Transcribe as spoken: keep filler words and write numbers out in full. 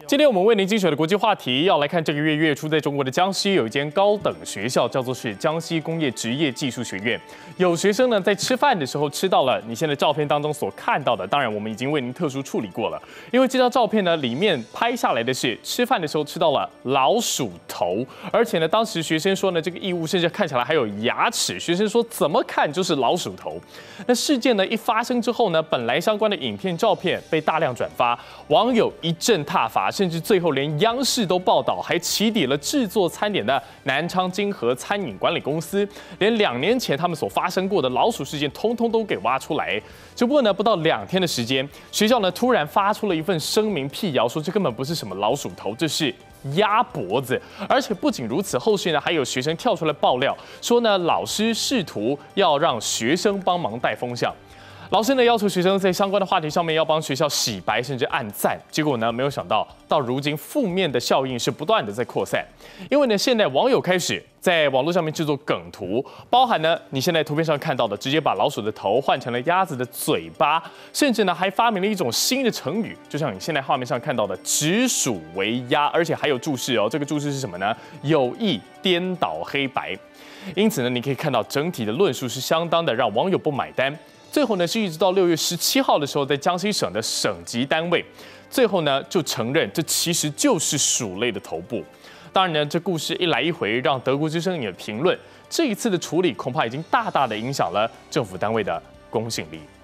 今天我们为您精选的国际话题，要来看这个月月初在中国的江西有一间高等学校，叫做是江西工业职业技术学院。有学生呢在吃饭的时候吃到了你现在照片当中所看到的，当然我们已经为您特殊处理过了，因为这张照片呢里面拍下来的是吃饭的时候吃到了老鼠头，而且呢当时学生说呢这个异物甚至看起来还有牙齿，学生说怎么看就是老鼠头。那事件呢一发生之后呢，本来相关的影片照片被大量转发，网友一阵挞伐。 甚至最后连央视都报道，还起底了制作餐点的南昌金河餐饮管理公司，连两年前他们所发生过的老鼠事件，通通都给挖出来。只不过呢，不到两天的时间，学校呢突然发出了一份声明辟谣，说这根本不是什么老鼠头，这是 鸭脖子，而且不仅如此，后续呢还有学生跳出来爆料，说呢老师试图要让学生帮忙带风向。 老师呢要求学生在相关的话题上面要帮学校洗白，甚至按赞。结果呢，没有想到到如今负面的效应是不断的在扩散。因为呢，现在网友开始在网络上面制作梗图，包含呢你现在图片上看到的，直接把老鼠的头换成了鸭子的嘴巴，甚至呢还发明了一种新的成语，就像你现在画面上看到的“指鼠为鸭”，而且还有注释哦。这个注释是什么呢？有意颠倒黑白。因此呢，你可以看到整体的论述是相当的让网友不买单。 最后呢，是一直到六月十七号的时候，在江西省的省级单位，最后呢就承认这其实就是鼠类的头部。当然呢，这故事一来一回，让德国之声也评论，这一次的处理恐怕已经大大的影响了政府单位的公信力。